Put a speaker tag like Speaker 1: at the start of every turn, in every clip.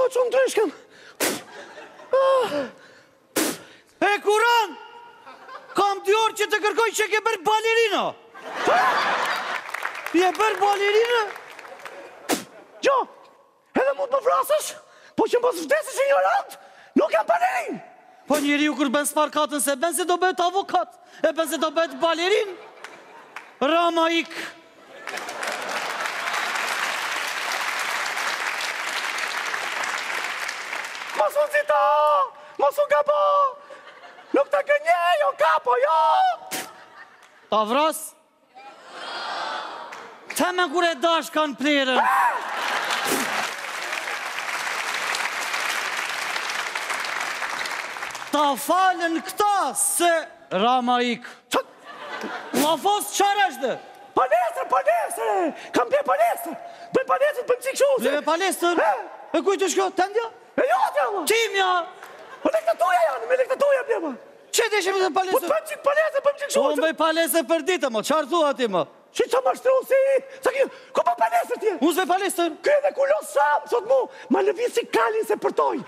Speaker 1: që në ndryshkëm.
Speaker 2: E kuran! Kam 2 orë që të kërkoj që ke bërë balerina. Je bërë balerina?
Speaker 1: Gjo, edhe mund më vrasësh, po që më vdesësh ignorant, nuk jam balerin.
Speaker 2: Po njeri ju kur bën sparkatën se bën se do bëhet avokat, e bën se do bëhet balerin. Rama ik.
Speaker 1: Mos unë cita, mos unë gabo, nuk të gënje, jo kapo, jo.
Speaker 2: Ta vras? Te me kur e dash kanë plerën. Ta falen këta se Rama ik. La fos qarë është dhe?
Speaker 1: Palestër, kam bje palestër. Bëj palestër për qikë shu.
Speaker 2: Bje palestër? E kujtë shko, tendja?
Speaker 1: E jo atja, ma.
Speaker 2: Timja?
Speaker 1: Po lekta tuja janë, me lekta tuja bje, ma.
Speaker 2: Që të ishemi dhe
Speaker 1: Po
Speaker 2: palestër?
Speaker 1: të bëjmë qikë palestër, bëjmë qikë shu.
Speaker 2: Unë bëj palestër për ditë, mo, qarë thua ti, mo?
Speaker 1: Që që më shtru si, sa kjo, ku pa palestër tje?
Speaker 2: Unë s've palestër?
Speaker 1: Kërë dhe kullos samë, sot mu, ma lëvi si kalin se përtoj.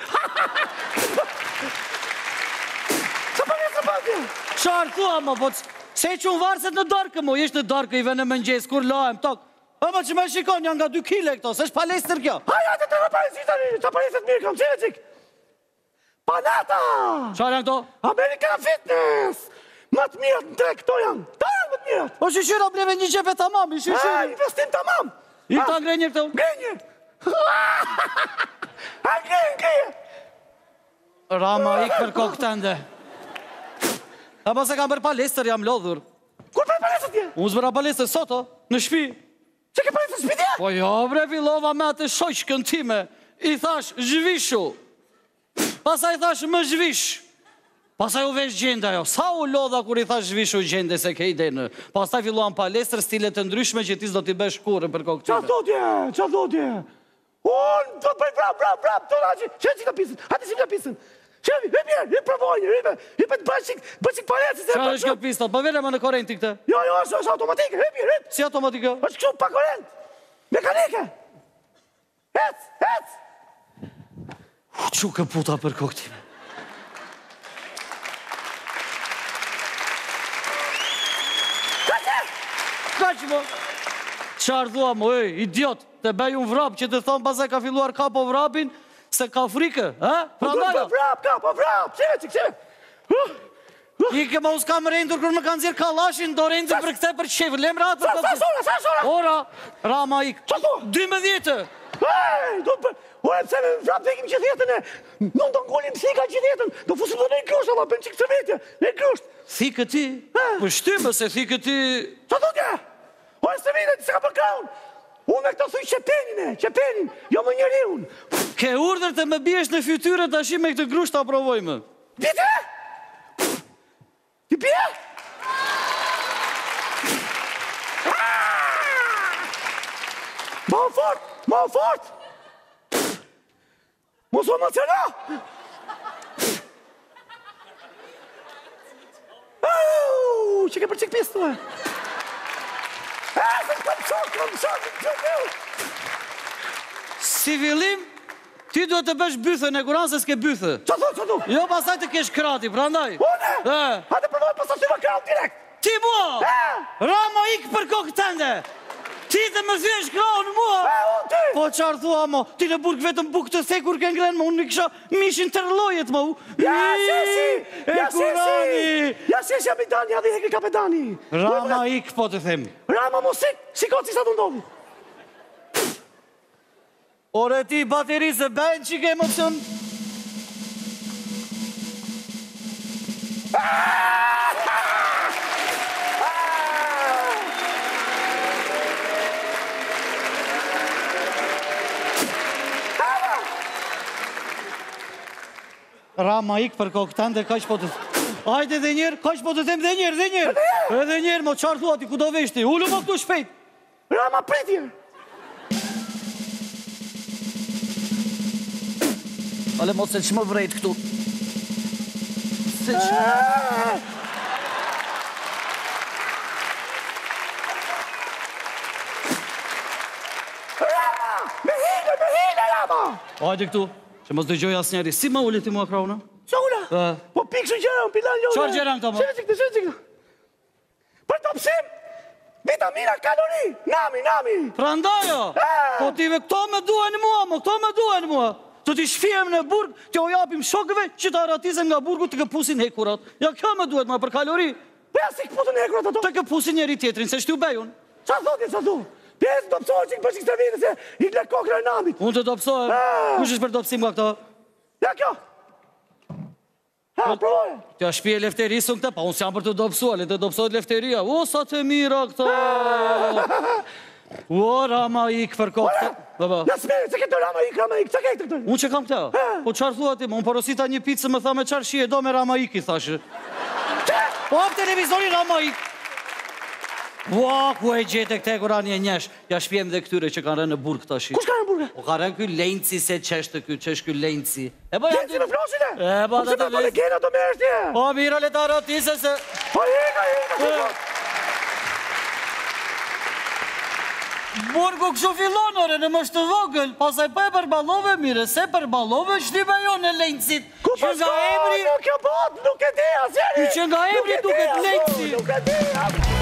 Speaker 1: Sa palestër pa tje?
Speaker 2: Qarë thua, mo, po se që unë varset në darkë, mo, ishtë në darkë i vene mëngjes, kur lajem, tok. Ama që me shikon, janë nga 2 kile këto, se është palestër kjo.
Speaker 1: Haja, të nga palestër tani, sa palestër mirë kam, qire qik. Panata!
Speaker 2: Qarë janë këto?
Speaker 1: American Fitness! Më të mirët në trek, këto janë. Ta janë më të mirët.
Speaker 2: O shishira bleve një gjepe tamam, i shishiri.
Speaker 1: Investim tamam.
Speaker 2: I ta ngrenje këto?
Speaker 1: Ngrenje. A ngrenje.
Speaker 2: Rama ik për kokë tënde. A pas e kam bërë palestër, jam lodhur.
Speaker 1: Kur për palestër tje?
Speaker 2: Unë zbëra palestër soto, në shpi.
Speaker 1: Që ke palestër shpi tje?
Speaker 2: Po jo, bre, fillova me atë shoqkën time. I thash, zhvishu. Pasaj thash, më zhvish. Pasaj u vesh gjenda jo. Sa u lodha kur i thash zhvishu gjende se ke idenë. Pasaj filluan palestër, stilet të ndryshme që tis do t'i besh kurë për kokë time.
Speaker 1: Qa thotje? Unë do të bëj vrap, të nga që që të pisën, hati si të pisën. Qevi, e mirë, e provojnë, e për të bëjqik palestër.
Speaker 2: Qa është kjo pistat? Po vere ma në korenti këte?
Speaker 1: Jo, është automatike, e mirë, e.
Speaker 2: Si automatike?
Speaker 1: është kështu pa korent. Mekanike. Ec.
Speaker 2: Që kë puta për kokë time. Ka që mo? Qarë dhua mo, idiot, të bej unë vrap që të thonë pas e ka filluar kapo vrapin, se ka frikë, ha? Pra ndaja?
Speaker 1: Vrap, qeve.
Speaker 2: I ke ma uska më rendur kërë më kanë zirë kalashin, do rendur për këte për qevë, lem ratë për këtë.
Speaker 1: Sa sora?
Speaker 2: Ora, Rama ik.
Speaker 1: Qa thua?
Speaker 2: 12.
Speaker 1: Ore, pëse me vrap të ekim që thjetën e, nuk do ngollim thika që thjetën, do fusim do në i grusht, ama bën qikë të vetje, në i grusht.
Speaker 2: Thikë ti? Po shtymë se thikë ti...
Speaker 1: Qa thotje? Ore, së vite, ti se ka për kraun. Unë me këto thuj qepenin, jo më njëri unë.
Speaker 2: Ke urdhër të më bjesh në fytyrë të ashim me këtë grusht të aprovojmë.
Speaker 1: Bite? Ti bje? Ma fort! Mos o më cëna! Që ke për qik pisë, të se kam shok.
Speaker 2: Si fillim, ti duhet të bësh bythën e kuran se s'ke bythë.
Speaker 1: Qa thu?
Speaker 2: Jo pasaj të kesh krati, prandaj.
Speaker 1: Une? Hajde përvojnë pasaj të më kraut direkt.
Speaker 2: Ti mua! Rama ik për kokë tënde! Ti të më thyesh kraun mua!
Speaker 1: Unë ti!
Speaker 2: Po qarë thua, mo, ti në burg vetëm buk të thekur ke ngrenë, mo, unë në kisha mishin të rëlojet, mo.
Speaker 1: Ja, si!
Speaker 2: E kurani!
Speaker 1: Ja, si, abidani, adhi heke kapedani.
Speaker 2: Rama ik, po të them.
Speaker 1: Rama musik, shiko si sa të ndodhi.
Speaker 2: Ore ti, bateri se bëjnë që ke emocion. Rama ik për kokë tënde, kaq po të... Hajde dhe njerë, kaq po të them dhe njerë. Edhe njerë, mo, qarë thua ti, ku do veshti? Ullu mo këtu shpejt.
Speaker 1: Rama pritje.
Speaker 2: Ale mo, se që më vrejt këtu. Se që...
Speaker 1: Rama! Me hine, Rama!
Speaker 2: Hajde këtu. Që mos dëgjoj asnjëri. Si më ulet ti mua krahuna?
Speaker 1: Qa ula? Po pikë gjëra, unë pilan jo.
Speaker 2: Çfarë gjëra këto, mo?
Speaker 1: Shërë qikë. Për të pësim, vitamina, kalori, nami.
Speaker 2: Prandajo, po tive këto me duhen mua, mo, këto me duhen mua. Të t'i shfijem në burg, t'jo japim shokëve, që t'a ratizem nga burgu të këpusin hekurat. Ja, kjo me duhet, ma, për kalori.
Speaker 1: Po ja si këpusin hekurat ato?
Speaker 2: Të këpusin njeri tjetrin, se shtu bejun.
Speaker 1: Qa thotin, qa du? Pjesë dopsohet që për që këtë vitë, se i le kokra e namit.
Speaker 2: Unë të dopsohem. Kush është për dopsim nga këto?
Speaker 1: Ja, kjo. Ha, provoj.
Speaker 2: T'ja shpije lefterisën këta, pa unë s'jam për të dopsua, le të dopsohet lefteria. O, sa të mira këto. O, rama ik për kokë.
Speaker 1: Në smeri, se këtë rama ik, që këtë këtë?
Speaker 2: Unë që kam këta? Po qarë thua ti, unë porosita një pizë më tha me qarë shije, do me rama ik, i thashë. Po apë televizorin rama ik. Ua, ku e gjete këte kura një njesh. Ja shpjem dhe këtyre që kanë rënë në burg këta shi.
Speaker 1: Kush ka në burgë?
Speaker 2: O ka rënë këj lenci se qeshtë këj, qesh këj lenci.
Speaker 1: Lenci me floshin e?
Speaker 2: E, ba
Speaker 1: të lenci. Legena të me është një.
Speaker 2: O, mira le ta rotise se...
Speaker 1: Po, jena.
Speaker 2: Burgu këshu fillon, ore, në më shtë vogël, pasaj pa e përbalove, mire, se përbalove, shtybe jo në lencit.
Speaker 1: Ku përstoj, nuk e bot, nuk e di, asjeri.
Speaker 2: Që nga emri duket lenci.
Speaker 1: Nuk e di,